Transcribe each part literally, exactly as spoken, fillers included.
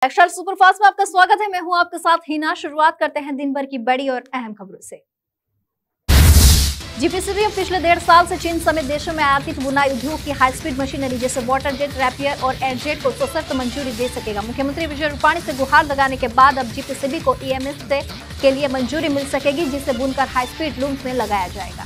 Textile superfast में आपका स्वागत है। मैं हूं आपके साथ हिना। शुरुआत करते हैं दिन भर की बड़ी और अहम खबरों से। जीपीसीबी पिछले डेढ़ साल से चीन समेत देशों में आयातित बुनाई उद्योग की हाई स्पीड मशीनरी जैसे वाटर जेट, रैपियर और एयरजेट को सशर्त मंजूरी दे सकेगा। मुख्यमंत्री विजय रूपाणी से गुहार लगाने के बाद अब जीपीसीबी को ईएमएस से के लिए मंजूरी मिल सकेगी, जिसे बुनकर हाई स्पीड लूम्स में लगाया जाएगा।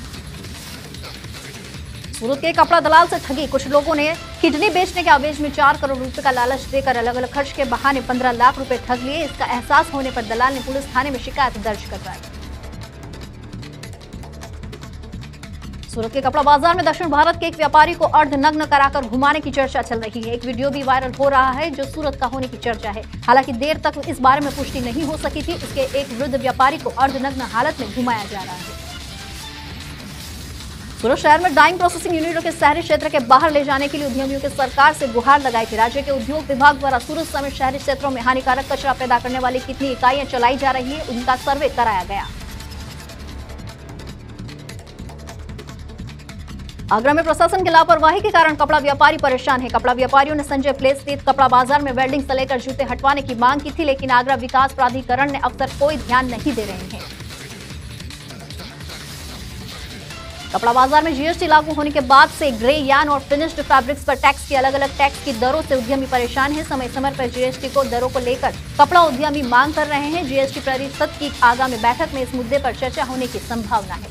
सूरत के कपड़ा दलाल से ठगी। कुछ लोगों ने किडनी बेचने के आवेश में चार करोड़ रुपए का लालच देकर अलग अलग खर्च के बहाने पंद्रह लाख रुपए ठग लिए। इसका एहसास होने पर दलाल ने पुलिस थाने में शिकायत दर्ज करवाई। सूरत के कपड़ा बाजार में दक्षिण भारत के एक व्यापारी को अर्धनग्न कराकर घुमाने की चर्चा चल रही है। एक वीडियो भी वायरल हो रहा है जो सूरत का होने की चर्चा है। हालांकि देर तक इस बारे में पुष्टि नहीं हो सकी थी। इसके एक वृद्ध व्यापारी को अर्धनग्न हालत में घुमाया जा रहा है। सूरत शहर में डाइंग प्रोसेसिंग यूनिटों के शहरी क्षेत्र के बाहर ले जाने के लिए उद्यमियों के सरकार से गुहार लगाई थी। राज्य के उद्योग विभाग द्वारा सूरत समेत शहरी क्षेत्रों में हानिकारक कचरा पैदा करने वाली कितनी इकाइयां चलाई जा रही है, उनका सर्वे कराया गया। आगरा में प्रशासन की लापरवाही के कारण कपड़ा व्यापारी परेशान है। कपड़ा व्यापारियों ने संजय प्लेस स्थित कपड़ा बाजार में वेल्डिंग से लेकर जूते हटवाने की मांग की थी, लेकिन आगरा विकास प्राधिकरण ने अब तक कोई ध्यान नहीं दे रहे हैं। कपड़ा बाजार में जीएसटी लागू होने के बाद से ग्रे यान और फिनिश्ड फैब्रिक्स पर टैक्स की अलग अलग टैक्स की दरों से उद्यमी परेशान है। समय समय पर जीएसटी को दरों को लेकर कपड़ा उद्यमी मांग कर रहे हैं। जीएसटी परिषद की आगामी बैठक में इस मुद्दे पर चर्चा होने की संभावना है।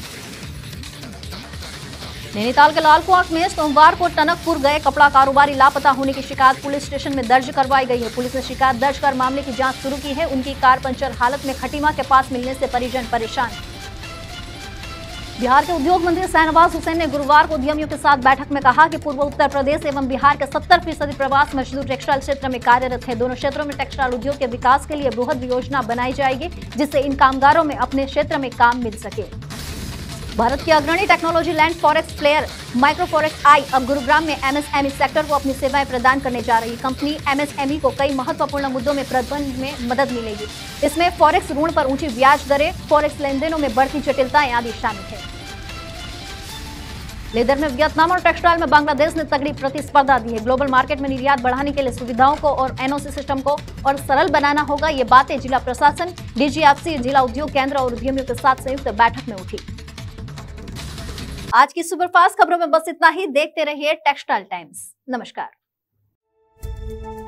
नैनीताल के लालकुआं में सोमवार को टनकपुर गए कपड़ा कारोबारी लापता होने की शिकायत पुलिस स्टेशन में दर्ज करवाई गई है। पुलिस ने शिकायत दर्ज कर मामले की जांच शुरू की है। उनकी कार पंचर हालत में खटीमा के पास मिलने से परिजन परेशान है। बिहार के उद्योग मंत्री शाहनवाज हुसैन ने गुरुवार को उद्यमियों के साथ बैठक में कहा कि पूर्व उत्तर प्रदेश एवं बिहार के सत्तर फीसदी प्रवास मजदूर टेक्सटाइल क्षेत्र में कार्यरत है। दोनों क्षेत्रों में टेक्सटाइल उद्योग के विकास के लिए बृहद योजना बनाई जाएगी, जिससे इन कामगारों में अपने क्षेत्र में काम मिल सके। भारत की अग्रणी technology land forex player Microforex आई अब गुरुग्राम में एमएसएमई सेक्टर को अपनी सेवाएं प्रदान करने जा रही है। कंपनी एमएसएमई को कई महत्वपूर्ण मुद्दों में प्रबंधन में मदद मिलेगी। इसमें फॉरेक्स ऋण पर ऊंची ब्याज दरें, फॉरेक्स लेनदेनों में बढ़ती जटिलताएं आदि शामिल है। लेदर में वियतनाम और टेक्सटाइल में बांग्लादेश ने तगड़ी प्रतिस्पर्धा दी है। ग्लोबल मार्केट में निर्यात बढ़ाने के लिए सुविधाओं को और एनओसी सिस्टम को और सरल बनाना होगा। ये बातें जिला प्रशासन, डीजीएफसी, जिला उद्योग केंद्र और उद्यमियों के साथ संयुक्त बैठक में उठी। आज की सुपरफास्ट खबरों में बस इतना ही। देखते रहिए टेक्सटाइल टाइम्स। नमस्कार।